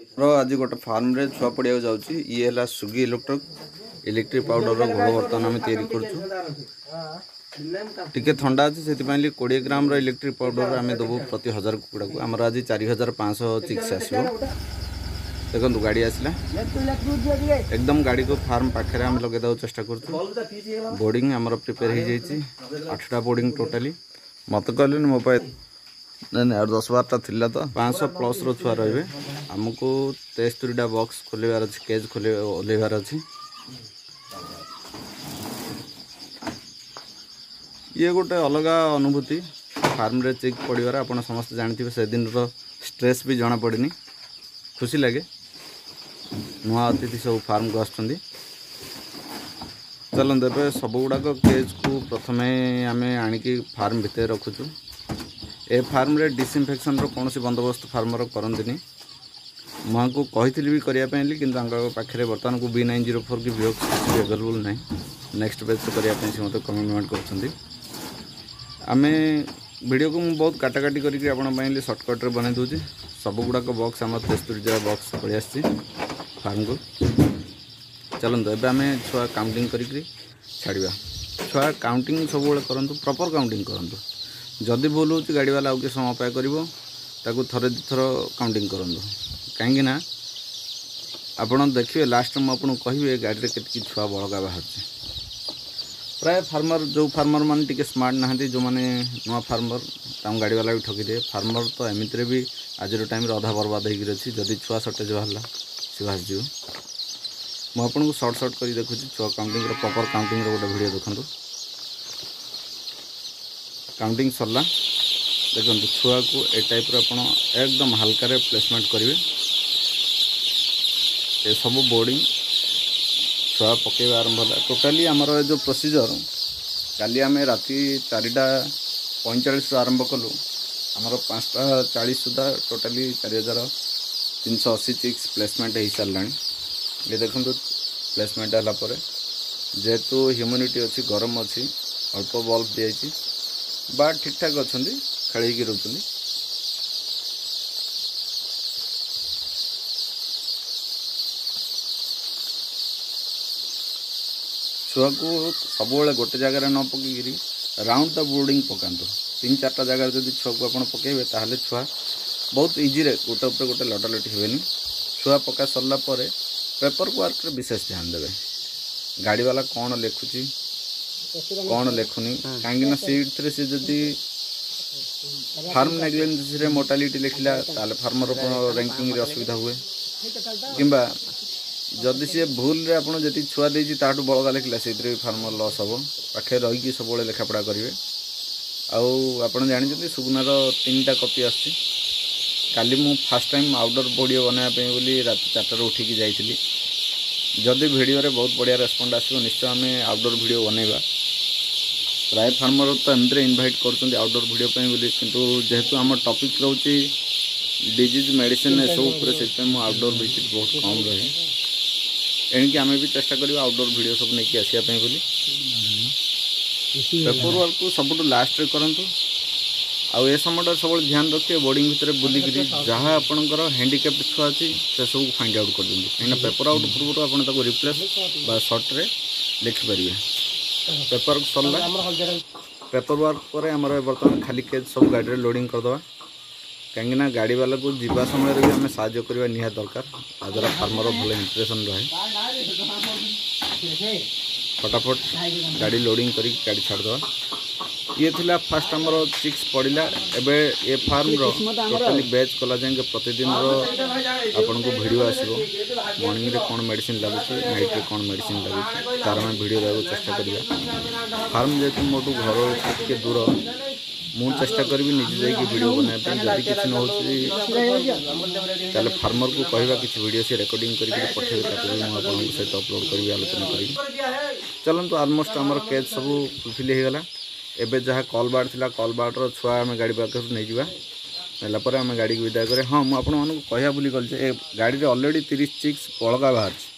आज गोटे फार्म रे छुआ पड़िया जाऊँगी ये है सुगी इलेक्ट्रिक पाउडर घोल बर्तमान आम तैयारी करके थंडा अच्छे से 20 ग्राम इलेक्ट्रिक पाउडर आम देवु प्रति 1000 कुकुड़ा को आमर आज 4500 चिक्स आसो। देखो गाड़ी आसला एकदम गाड़ी को फार्म पाखे आम लगे देव चेष्टा कर बोर्डिंग आमर प्रिपेयर हो जाइए 8टा बोर्डिंग टोटाली मत कहले मो पाए नहीं 10-12टा थिला तो 500 प्लस रो छुआ रे आमको 73टा बॉक्स खोलेबार अच्छी केज ओल्लेबार अच्छी। ये गोटे अलग अनुभूति फार्म रे चिक पड़ार आप समस्त जानते से दिन स्ट्रेस भी जना पड़नी खुशी लगे नुआ अतिथि सब फार्म को आसुँच चलते ए सब गुड़ाक केज को प्रथम आम आणिकी फार्म भितर रखुचु ए फार्म रे डिसइनफेक्शन कौन बंदोबस्त फार्मर करती मुझे को कही भी करने कि पाखे बर्तमान को B904 की विओक्स अवेलेबल ना नेक्स्ट बेच करने से मत कमिटमेंट कर वीडियो को बहुत काटाकाटी करके सर्टकट्रे बन दूसरी सब गुड़ाक बॉक्स आम 73 बॉक्स पड़े आसी फार्म को चलते एवं आम छुआ काउंटिंग करी छाड़ा छुआ काउंटिंग सब करूँ प्रॉपर काउंटिंग करूँ जदि भूल हो गाड़ी वाला आउ कि समय पाए कर थरे दुथर काउंटिंग करूँ कहीं आपड़ देखिए लास्ट में आपको कहे गाड़ी में केतकी छुआ बड़का बाहर प्राय फार्मर जो फार्मर मान टे स्मार्ट नहांती जो मैंने नुआ फार्मर तम गाड़ी वाला भी ठकी दे फार्मर तो एमती भी आज टाइम अधा बर्बाद होगी अच्छी जदि छुआ सर्टेज बाहर सी भासीज मुझे सर्ट सर्ट कर देखुँ छुआ काउंटिंग प्रॉपर काउंटिंग गोटे वीडियो देखो काउंटिंग सरला देखो छुआ को ए टाइप एकदम हल्का रे प्लेसमेंट करेंगे ये सब बोर्डिंग छुआ पकेबा आरंभ है टोटाली आमर जो प्रोसीजर काली आम राति 4:45 आरंभ कलु आमर 5:40 सुधा टोटाली 4380 चिक्स प्लेसमेंट हो सारा ये देखो प्लेसमेंट है जेहेतु ह्यूमिडिटी अच्छी गरम अच्छी अल्प बल्ब दी बा ठीक ठाक अच्छा खेल रोच छुआ को सब गोटे जगार न पकईकि राउंड द बोर्डिंग पकातु 3-4टा जगार जब छुआ को आप पकेबे ताहले छुआ बहुत इजी रे गोटे उपर गोटे लटालटी हेनी छुआ पका सरला पेपर वर्क रे विशेष ध्यान देवे गाड़ी वाला कौन लिखुची कौन लिखुनी कहीं से जदि फार्म नेग्लिजेंस रे मोर्टालिटी लिखला ताले फार्मर रैंकिंग रे असुविधा हुए किंबा जदि सी भूल रे आपन जति छुआ देजी ताटू बळगा लिखला से फार्मर लॉस हम पाखे रही सब लेखापढ़ा करेंगे आपड़ जानी सुगुनार 3टा कॉपी आसी काली मु फास्ट टाइम आउटडोर वीडियो बनाया बोली रात 4टार उठिकी जाइली जदि वीडियो रे बहुत बढ़िया रेस्पॉन्ड आसो निश्चय आम आउटडोर वीडियो बनैबा प्राय फार्मर तो एमती इनभाइट कर आउटडोर वीडियो बोली किंतु जेहेतु आम टॉपिक रोचे डिजीज मेडिसिन सब से आउटडोर विजिट बहुत कम रहे एणिकी आम भी चेष्टा करा आउटडोर वीडियो सब नहीं आसापी बोली पेपर वर्क को सब लास्ट रे करंतु आउ ए समय सब ध्यान रखिए बोर्डिंग भितर बुलिक जहाँ आपंकर हैंडिकैप्ड छुआ अच्छी से सब फाइंड आउट कर दिखाँ कहीं पेपर आउट पूर्व आप रिप्लेस बा सर्ट रे लिखिपारे पेपर सरला पेपर वर्क पर आम बर्तमान खाली केज सब गाड़ी रे लोडिंग करदे कहीं गाड़ी वाला को जीवा समय भी आम साहाय्य करवा निहा दरकार आद्वारा फार्मर भल इंप्रेशन रहे फटाफट गाड़ी लोडिंग करी गाड़ी छाड़दे ये थिला फास्ट आमर चिक्स पड़ा एबे ये फार्म टोटाली बैच कला जाए प्रतिदिन आपन को वीडियो आसो मॉर्निंग रे कौन मेडिसिन लगुच नाइट रे कौन मेडिसिन लगुच तार में वीडियो देवा चेष्टा करिया फार्म जेतु मोटू घर के दूर मु चेष्टा करी निजे जाइए वीडियो बनाया जदि किसी न हो फार्मर को कहवा कि वीडियो से रेकर्डिंग करके पठे सहित अपलोड करी आलोचना करी चलतु ऑलमोस्ट आमर केज सब फुलफिल हो गला एबे जहाँ कॉल बार थिला कॉल बार छुआ आम गाड़ी पाखर नहीं जावा नाला आम गाड़ी को विदाय करें हाँ मुझे कहवा बोली गाड़ी में ऑलरेडी 30 चिक्स बड़का बाहर